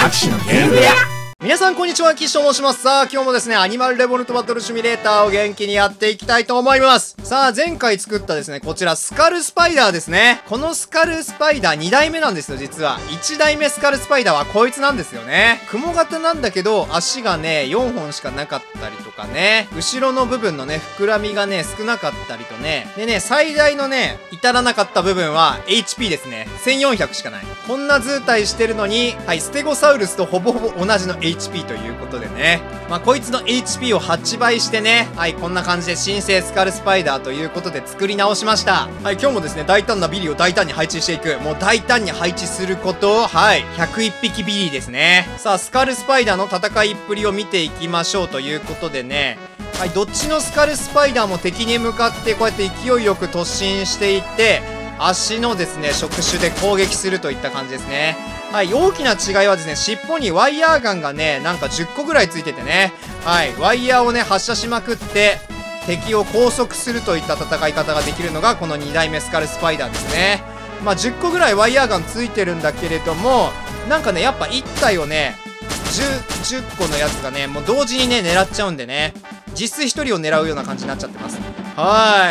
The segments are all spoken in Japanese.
握手のゲーム部屋。 皆さんこんにちは、岸と申します。さあ、今日もですね、アニマルレボルトバトルシミュレーターを元気にやっていきたいと思います。さあ、前回作ったですね、こちらスカルスパイダーですね。このスカルスパイダー2代目なんですよ、実は。1代目スカルスパイダーはこいつなんですよね。雲型なんだけど、足がね、4本しかなかったりとかね、後ろの部分のね、膨らみがね、少なかったりとね。でね、最大のね、至らなかった部分は HP ですね。1400しかない。こんな図体してるのに、はい、ステゴサウルスとほぼほぼ同じの HP ということでね。まあ、こいつの HP を8倍してね、はい、こんな感じで新生スカルスパイダーということで作り直しました。はい、今日もですね、大胆なビリーを大胆に配置していく。もう大胆に配置することを、はい、101匹ビリーですね。さあ、スカルスパイダーの戦いっぷりを見ていきましょうということでね。はい、どっちのスカルスパイダーも敵に向かってこうやって勢いよく突進していって、足のですね、触手で攻撃するといった感じですね。はい、大きな違いはですね、尻尾にワイヤーガンがね、なんか10個ぐらいついててね、はい、ワイヤーをね、発射しまくって、敵を拘束するといった戦い方ができるのが、この2代目スカルスパイダーですね。まあ、10個ぐらいワイヤーガンついてるんだけれども、なんかね、やっぱ1体をね、10個のやつがね、もう同時にね、狙っちゃうんでね、実質1人を狙うような感じになっちゃってます。はい。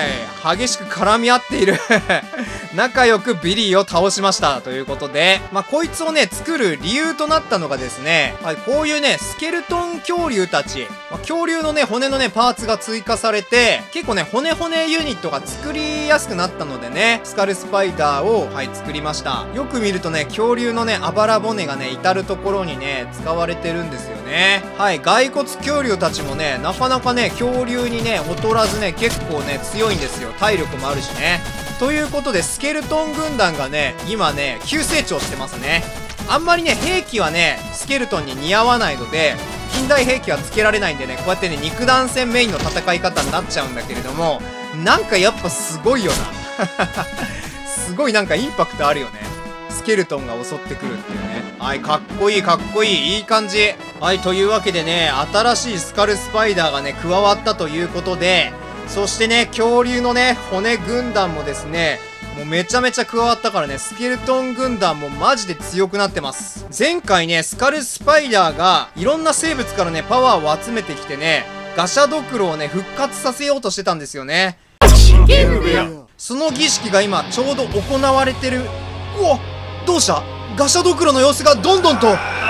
激しく絡み合っている。仲良くビリーを倒しました。ということで、まあ、こいつをね、作る理由となったのがですね、はい、こういうね、スケルトン恐竜たち、まあ、恐竜のね、骨のね、パーツが追加されて、結構ね、骨ユニットが作りやすくなったのでね、スカルスパイダーを、はい、作りました。よく見るとね、恐竜のね、あばら骨がね、至るところにね、使われてるんですよね。はい、骸骨恐竜たちもね、なかなかね、恐竜にね、劣らずね、結構ね、強いんですよ。体力もあるしね。ということで、スケルトン軍団がね、今ね、急成長してますね。あんまりね、兵器はね、スケルトンに似合わないので、近代兵器はつけられないんでね、こうやってね、肉弾戦メインの戦い方になっちゃうんだけれども、なんかやっぱすごいよな。すごいなんかインパクトあるよね。スケルトンが襲ってくるっていうね。はい、かっこいい、かっこいい、いい感じ。はい、というわけでね、新しいスカルスパイダーがね、加わったということで、そしてね、恐竜のね、骨軍団もですね、もうめちゃめちゃ加わったからね、スケルトン軍団もマジで強くなってます。前回ね、スカルスパイダーがいろんな生物からね、パワーを集めてきてね、ガシャドクロをね、復活させようとしてたんですよね。その儀式が今、ちょうど行われてる。うわ、どうした？ガシャドクロの様子がどんどんと。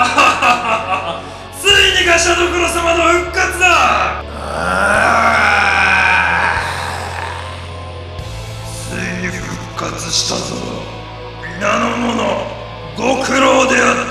ついにガシャドクロ様の復活だ。復活したぞ。皆の者、ご苦労であった。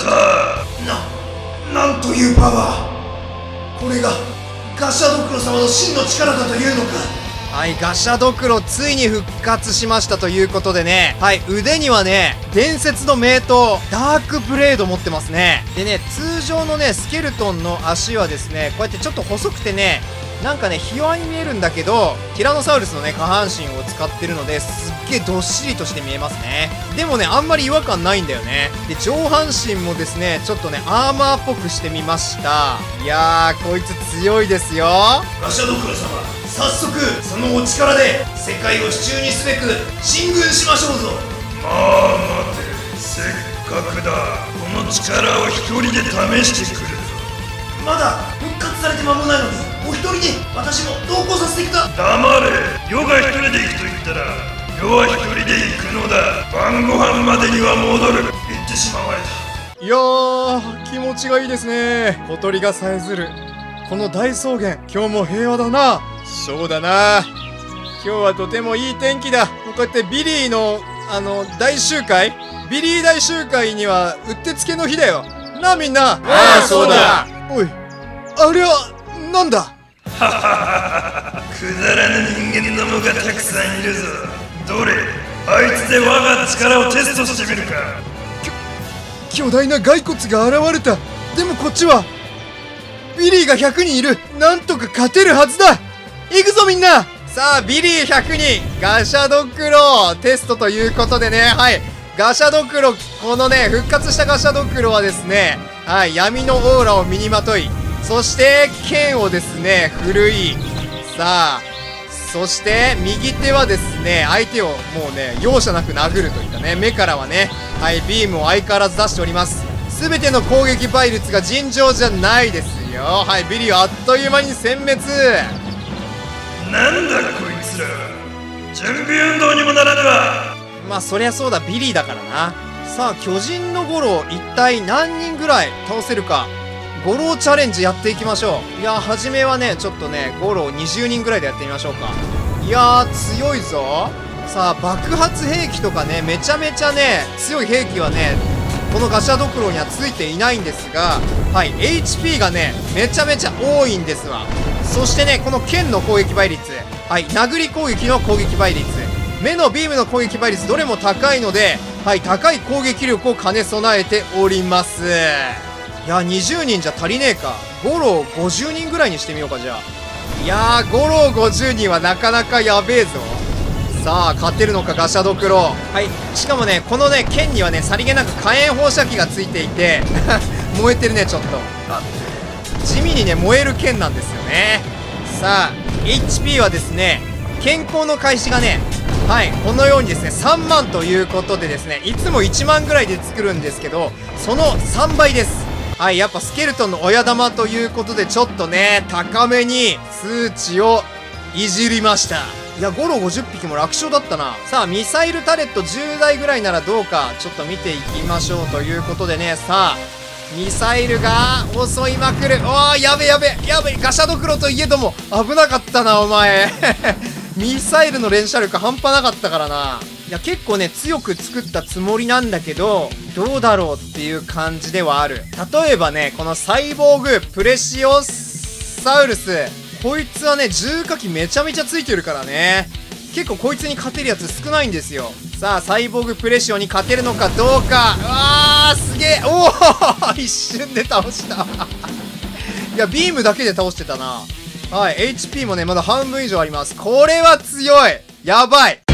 なんというパワー。これがガシャドクロ様の真の力だというのか。 はい、ガシャドクロついに復活しましたということでね、はい、腕にはね、伝説の名刀、ダークブレード持ってますね。でね、通常のね、スケルトンの足はですね、こうやってちょっと細くてね、なんかね、ひ弱に見えるんだけど、ティラノサウルスのね、下半身を使ってるので、すっげえどっしりとして見えますね。でもね、あんまり違和感ないんだよね。で、上半身もですね、ちょっとね、アーマーっぽくしてみました。いやー、こいつ強いですよ。 ガシャドクロ様、早速、そのお力で、世界を手中にすべく、進軍しましょうぞ。 まあ待て、せっかくだ。この力を一人で試してくるぞ。 まだ、復活されて間もないのに、お一人で私も同行させてくだ。 黙れ。余が一人で行くと言ったら余は一人で行くのだ。晩ご飯までには戻る。言ってしまわれた。 いやー、気持ちがいいですね。小鳥がさえずるこの大草原、今日も平和だな。そうだな、今日はとてもいい天気だ。こうやってビリーの大集会、ビリー大集会にはうってつけの日だよなあ、みんな。 ああ、そうだ。 おい、あれはなんだ。 くだらぬ人間どもがたくさんいるぞ。どれ、あいつで我が力をテストしてみるか。 巨大な骸骨が現れた。でもこっちはビリーが100人いる。なんとか勝てるはずだ。行くぞみんな。さあ、ビリー100人ガシャドクロテストということでね、はい、ガシャドクロ、このね、復活したガシャドクロはですね、はい、闇のオーラを身にまとい、そして剣をですね、振るい、さあ、そして右手はですね、相手をもうね、容赦なく殴るといったね、目からはね、はい、ビームを相変わらず出しております。 全ての攻撃倍率が尋常じゃないですよ。はい、ビリーはあっという間に殲滅。 なんだこいつら、準備運動にもならぬわ。 まあそりゃそうだ、ビリーだからな。さあ巨人のゴロ一体何人ぐらい倒せるか、ゴロチャレンジやっていきましょう。いや初めはねちょっとねゴロ20人ぐらいでやってみましょうか。いや強いぞ。さあ爆発兵器とかねめちゃめちゃね強い兵器はねこのガシャドクロにはついていないんですが、はい HP がねめちゃめちゃ多いんですわ。そしてねこの剣の攻撃倍率、はい殴り攻撃の攻撃倍率、目のビームの攻撃倍率どれも高いので、はい高い攻撃力を兼ね備えております。いや20人じゃ足りねえか。ゴロを50人ぐらいにしてみようか。じゃあいやーゴロを50人はなかなかやべえぞ。さあ勝てるのかガシャドクロ。はいしかもねこのね剣にはねさりげなく火炎放射器がついていて燃えてるねちょっと地味にね燃える剣なんですよね。さあ HP はですね健康の開始がねはいこのようにですね3万ということでですねいつも1万ぐらいで作るんですけどその3倍です。はいやっぱスケルトンの親玉ということでちょっとね高めに数値をいじりました。いやゴロ50匹も楽勝だったな。さあミサイルタレット10台ぐらいならどうかちょっと見ていきましょうということでね。さあミサイルが襲いまくる。おーやべやべやべ、ガシャドクロといえども危なかったなお前ミサイルの連射力半端なかったからな。いや結構ね強く作ったつもりなんだけどどうだろうっていう感じではある。例えばねこのサイボーグプレシオサウルス、こいつはね重火器めちゃめちゃついてるからね結構こいつに勝てるやつ少ないんですよ。さあサイボーグプレシオに勝てるのかどうか。うわーすげえおお一瞬で倒したいやビームだけで倒してたな。はい HP もねまだ半分以上あります。これは強い、やばい。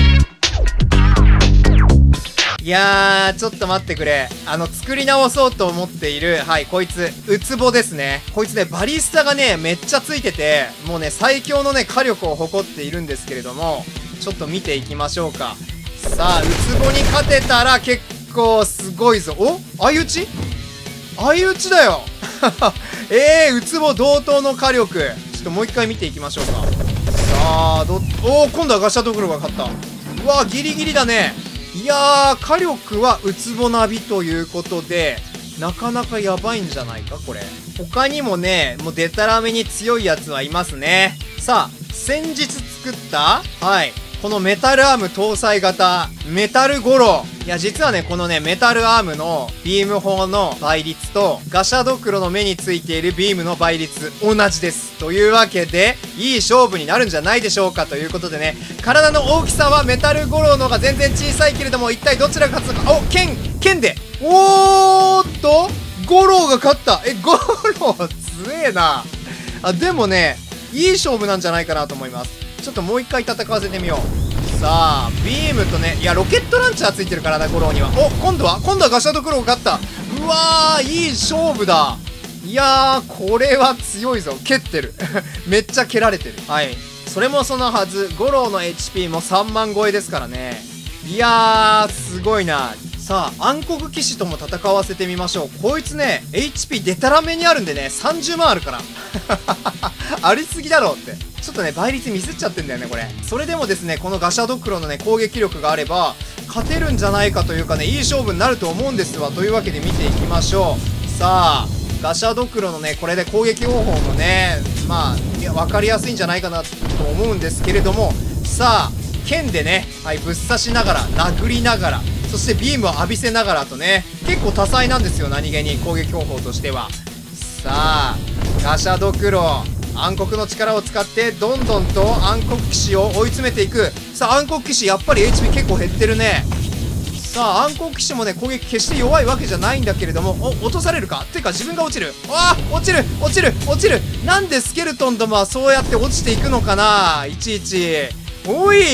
いやーちょっと待ってくれ。作り直そうと思っているはいこいつウツボですね。こいつねバリスタがねめっちゃついててもうね最強のね火力を誇っているんですけれどもちょっと見ていきましょうか。さあウツボに勝てたら結構すごいぞ。お相打ち相打ちだよウツボ同等の火力。ちょっともう一回見ていきましょうか。さあおお今度はガシャドクロが勝った。うわギリギリだね。いやー火力はウツボナビということでなかなかやばいんじゃないかこれ。他にもねもうデタラメに強いやつはいますね。さあ先日作ったはいこのメタルアーム搭載型メタルゴロ。いや実はねこのねメタルアームのビーム砲の倍率とガシャドクロの目についているビームの倍率同じです。というわけでいい勝負になるんじゃないでしょうかということでね体の大きさはメタルゴロの方が全然小さいけれども一体どちらが勝つのか。お剣でおーっとゴロが勝った。ゴロ強えなあ。でもねいい勝負なんじゃないかなと思います。ちょっともう一回戦わせてみよう。さあビームとねいやロケットランチャーついてるからなゴローには。今度はガシャドクロが勝った。うわーいい勝負だ。いやーこれは強いぞ。蹴ってるめっちゃ蹴られてる。はいそれもそのはずゴローの HP も3万超えですからね。いやーすごいな。さあ暗黒騎士とも戦わせてみましょう。こいつね HP デタラメにあるんでね30万あるからありすぎだろうって。ちょっとね倍率ミスっちゃってんだよねこれ。それでもですねこのガシャドクロのね攻撃力があれば勝てるんじゃないかというかねいい勝負になると思うんですわ。というわけで見ていきましょう。さあガシャドクロのねこれで攻撃方法もねまあ分かりやすいんじゃないかなと思うんですけれども、さあ剣でねはいぶっ刺しながら殴りながらそしてビームを浴びせながらとね結構多彩なんですよ何気に攻撃方法としては。さあガシャドクロ暗黒の力を使ってどんどんと暗黒騎士を追い詰めていく。さあ暗黒騎士やっぱり HP 結構減ってるね。さあ暗黒騎士もね攻撃決して弱いわけじゃないんだけれども落とされるかってか自分が落ちる。落ちる。なんでスケルトンどもはそうやって落ちていくのかないちいち。おい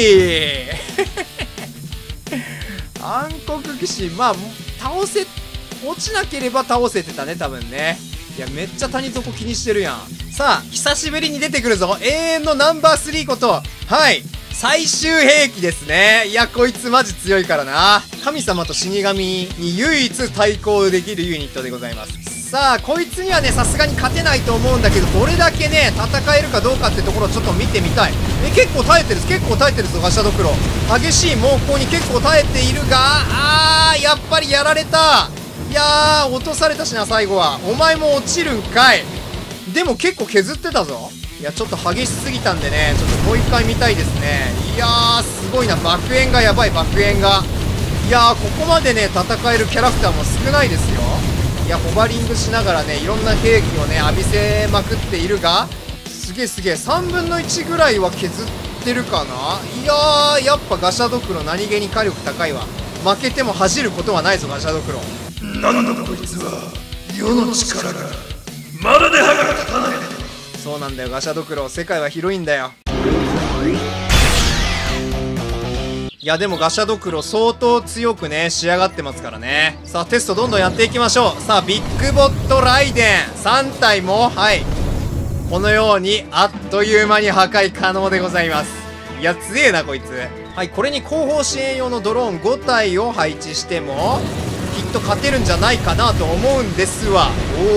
暗黒騎士まあ落ちなければ倒せてたね多分ね。いやめっちゃ谷底気にしてるやん。さあ久しぶりに出てくるぞ永遠のナンバー3ことはい最終兵器ですね。いや、こいつマジ強いからな。神様と死神に唯一対抗できるユニットでございます。さあ、こいつにはね、さすがに勝てないと思うんだけど、どれだけね、戦えるかどうかってところをちょっと見てみたい。結構耐えてるぞ、ガシャドクロ。激しい猛攻に結構耐えているが、やっぱりやられた。いやー、落とされたしな、最後は。お前も落ちるんかい。でも結構削ってたぞ。いや、ちょっと激しすぎたんでね、ちょっともう一回見たいですね。いやー、すごいな。爆炎がやばい、爆炎が。いやー、ここまでね、戦えるキャラクターも少ないですよ。いや、ホバリングしながらね、いろんな兵器をね、浴びせまくっているが、すげえすげえ、3分の1ぐらいは削ってるかな。いやー、やっぱガシャドクロ何気に火力高いわ。負けても恥じることはないぞ、ガシャドクロ。 なんだこいつは、世の力がまるで歯が立たない。 そうなんだよ、ガシャドクロ。世界は広いんだよ。いや、でもガシャドクロ相当強くね、仕上がってますからね。さあ、テストどんどんやっていきましょう。さあ、ビッグボットライデン3体も、はい。このように、あっという間に破壊可能でございます。いや、強えな、こいつ。はい、これに後方支援用のドローン5体を配置しても、きっと勝てるんじゃないかなと思うんですわ。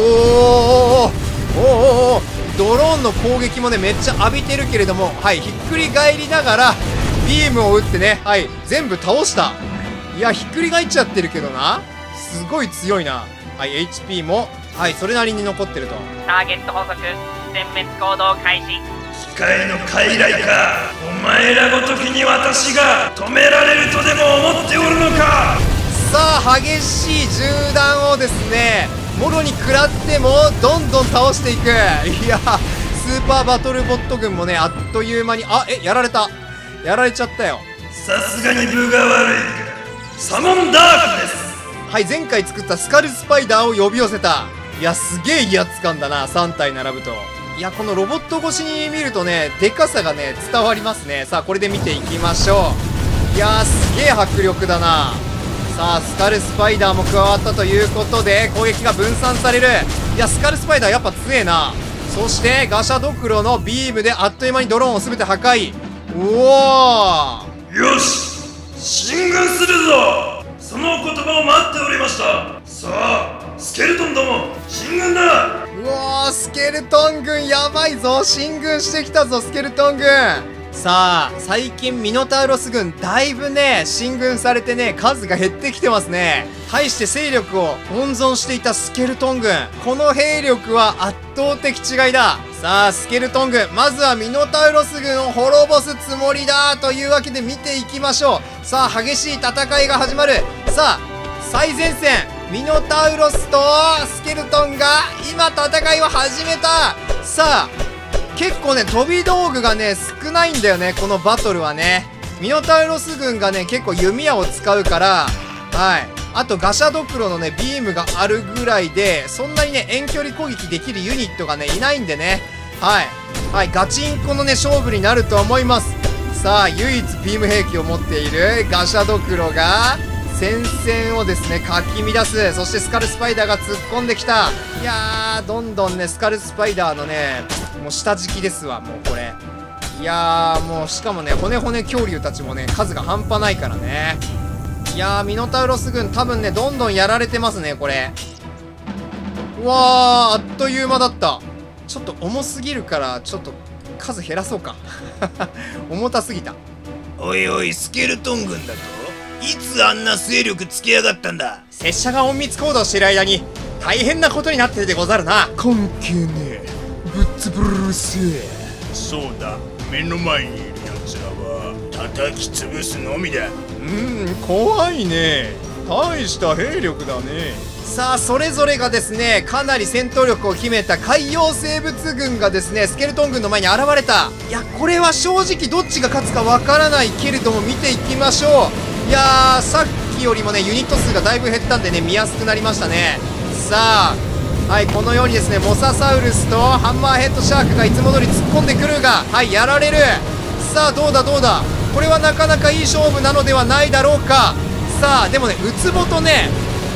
ドローンの攻撃もね、めっちゃ浴びてるけれども、はい、ひっくり返りながら、ビームを打ってね、はい、全部倒した。いや、ひっくり返っちゃってるけどな。すごい強いな。はい、HP も、はい、それなりに残ってると。 ターゲット捕捉、全滅行動開始。 機械の傀儡か。お前らごときに私が止められるとでも思っておるのか。 さあ、激しい銃弾をですね、もろに食らってもどんどん倒していく。いや、スーパーバトルボット軍もね、あっという間に、やられた。やられちゃったよ。 さすがに分が悪いか。サモンダークです。 はい、前回作ったスカルスパイダーを呼び寄せた。いや、すげえ威圧感だな、3体並ぶと。いや、このロボット越しに見るとね、でかさがね、伝わりますね。さあ、これで見ていきましょう。いやー、すげえ迫力だな。さあ、スカルスパイダーも加わったということで、攻撃が分散される。いや、スカルスパイダーやっぱ強えな。そして、ガシャドクロのビームであっという間にドローンを全て破壊。おー、 よし、進軍するぞ。その言葉を待っておりました。さあ、スケルトンども、進軍だ。 うわー、スケルトン軍やばいぞ。進軍してきたぞ、スケルトン軍。さあ、最近ミノタウロス軍だいぶね、進軍されてね、数が減ってきてますね。対して勢力を温存していたスケルトン軍。この兵力は圧倒的違いだ。さあ、スケルトン軍、まずはミノタウロス軍を滅ぼすつもりだというわけで見ていきましょう。さあ、激しい戦いが始まる。さあ、最前線、ミノタウロスとスケルトンが今戦いを始めた。さあ、結構ね、飛び道具がね、少ないんだよね、このバトルはね。ミノタウロス軍がね、結構弓矢を使うから、はい。あと、ガシャドクロのね、ビームがあるぐらいで、そんなにね、遠距離攻撃できるユニットがね、いないんでね。はい。はい、ガチンコのね、勝負になると思います。さあ、唯一ビーム兵器を持っているガシャドクロが、戦線をですね、かき乱す。そしてスカルスパイダーが突っ込んできた。いやー、どんどんね、スカルスパイダーのね、もう下敷きですわ、もうこれ。いやー、もうしかもね、骨骨恐竜たちもね、数が半端ないからね。いやー、ミノタウロス軍多分ね、どんどんやられてますね、これ。うわー、あっという間だった。ちょっと重すぎるから、ちょっと数減らそうか。重たすぎた。 おいおい、スケルトン軍だといつあんな勢力つけやがったんだ。 拙者が隠密行動している間に大変なことになってるでござるな。 関係ねえ、ぶっつぶるせえ。そうだ、目の前にいる奴らは叩き潰すのみだ。 怖いね。大した兵力だね。さあ、それぞれがですね、かなり戦闘力を秘めた海洋生物軍がですね、スケルトン軍の前に現れた。いや、これは正直どっちが勝つかわからないけれども、見ていきましょう。いやー、さっきよりもね、ユニット数がだいぶ減ったんでね、見やすくなりましたね。さあ、はい、このようにですね、モササウルスとハンマーヘッドシャークがいつも通り突っ込んでくるが、はい、やられる。さあ、どうだどうだ。これはなかなかいい勝負なのではないだろうか。さあ、でもね、ウツボとね、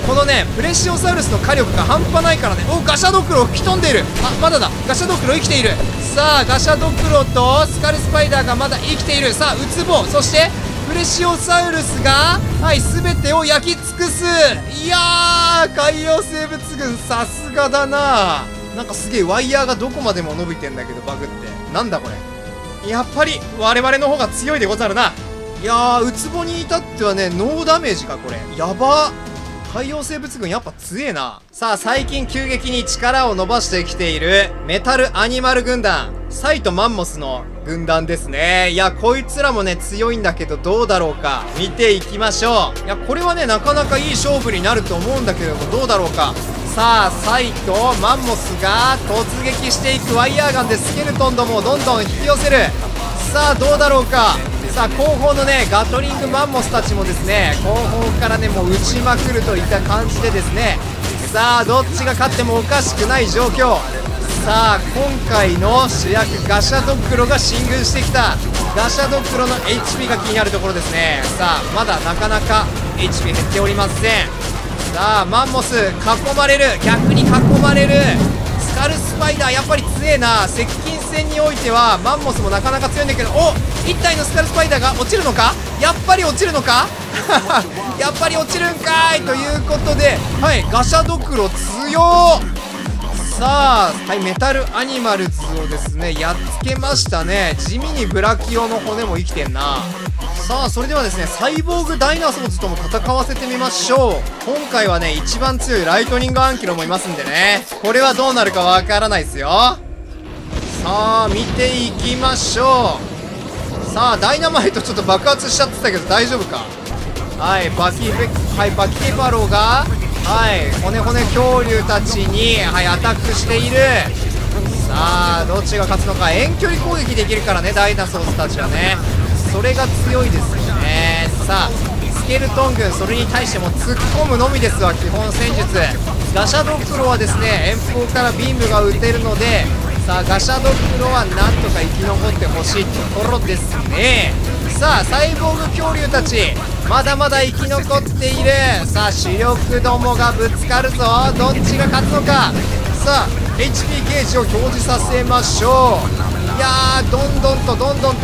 このねプレシオサウルスの火力が半端ないからね。お、ガシャドクロ吹き飛んでいる。あ、まだだ。ガシャドクロ生きている。さあガシャドクロとスカルスパイダーがまだ生きている。さあウツボ、そしてプレシオサウルスがはい全てを焼き尽くす。いやー、海洋生物群さすがだな。なんかすげえワイヤーがどこまでも伸びてんだけどバグって。なんだこれ。やっぱり我々の方が強いでござるな。いやー、ウツボに至ってはねノーダメージかこれ。やば。海洋生物群やっぱ強えな。さあ最近急激に力を伸ばしてきているメタルアニマル軍団、サイとマンモスの軍団ですね。いやこいつらもね強いんだけどどうだろうか。見ていきましょう。いやこれはねなかなかいい勝負になると思うんだけれどもどうだろうか。さあサイとマンモスが突撃していく。ワイヤーガンでスケルトンどもをどんどん引き寄せる。さあどうだろうか。さあ後方のねガトリングマンモスたちもですね後方からねもう撃ちまくるといった感じでですね、さあどっちが勝ってもおかしくない状況。さあ今回の主役ガシャドクロが進軍してきた。ガシャドクロの HP が気になるところですね。さあまだなかなか HP 減っておりません。さあマンモス囲まれる。逆に囲まれる。スカルスパイダーやっぱり強えな。接近戦においてはマンモスもなかなか強いんだけど、お、1体のスカルスパイダーが落ちるのか。やっぱり落ちるのかやっぱり落ちるんかい。ということではいガシャドクロ強っ。さあはいメタルアニマルズをですねやっつけましたね。地味にブラキオの骨も生きてんな。さあそれではですねサイボーグダイナソーズとも戦わせてみましょう。今回はね一番強いライトニングアンキロもいますんでね、これはどうなるかわからないですよ。さあ見ていきましょう。さあダイナマイトちょっと爆発しちゃってたけど大丈夫か。はいバキケバロがはい骨恐竜たちにはいアタックしている。さあどっちが勝つのか。遠距離攻撃できるからねダイナソーズたちはね、それが強いですよね。さあスケルトン軍それに対しても突っ込むのみですわ基本戦術。ガシャドクロはですね遠方からビームが撃てるので、さあガシャドクロはなんとか生き残ってほしいところですね。さあサイボーグ恐竜たちまだまだ生き残っている。さあ主力どもがぶつかるぞ。どっちが勝つのか。さあ HP ゲージを表示させましょう。いやーどんどんと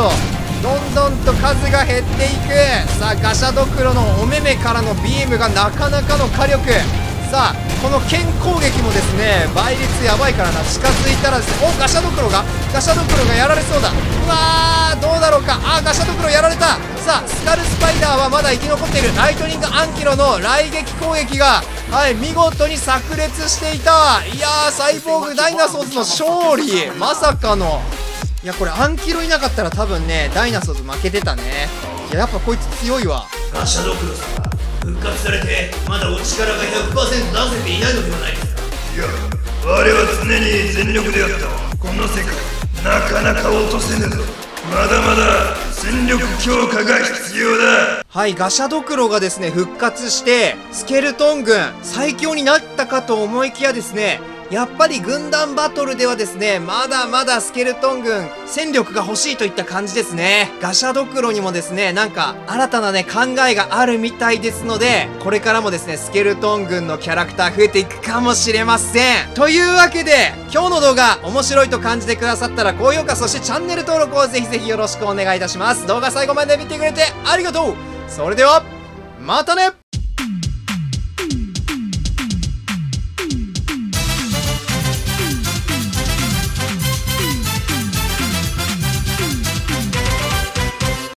数が減っていく。さあガシャドクロのお目目からのビームがなかなかの火力。さあこの剣攻撃もですね倍率やばいからな。近づいたらですね、おガシャドクロがやられそうだ。うわーどうだろうか。あガシャドクロやられた。さあスカルスパイダーはまだ生き残っている。ライトニングアンキロの雷撃攻撃がはい見事に炸裂していた。いやーサイボーグダイナソーズの勝利まさかの。いやこれアンキロいなかったら多分ねダイナソーズ負けてたね。いややっぱこいつ強いわ。 ガシャドクロ様復活されてまだお力が 100% 出せていないのではないですか。いや我は常に全力であった。この世界なかなか落とせぬぞ。まだまだ戦力強化が必要だ。 はいガシャドクロがですね復活してスケルトン軍最強になったかと思いきやですね、やっぱり軍団バトルではですねまだまだスケルトン軍戦力が欲しいといった感じですね。ガシャドクロにもですねなんか新たなね考えがあるみたいですので、これからもですねスケルトン軍のキャラクター増えていくかもしれません。というわけで今日の動画面白いと感じてくださったら高評価そしてチャンネル登録をぜひぜひよろしくお願いいたします。動画最後まで見てくれてありがとう。それではまたね。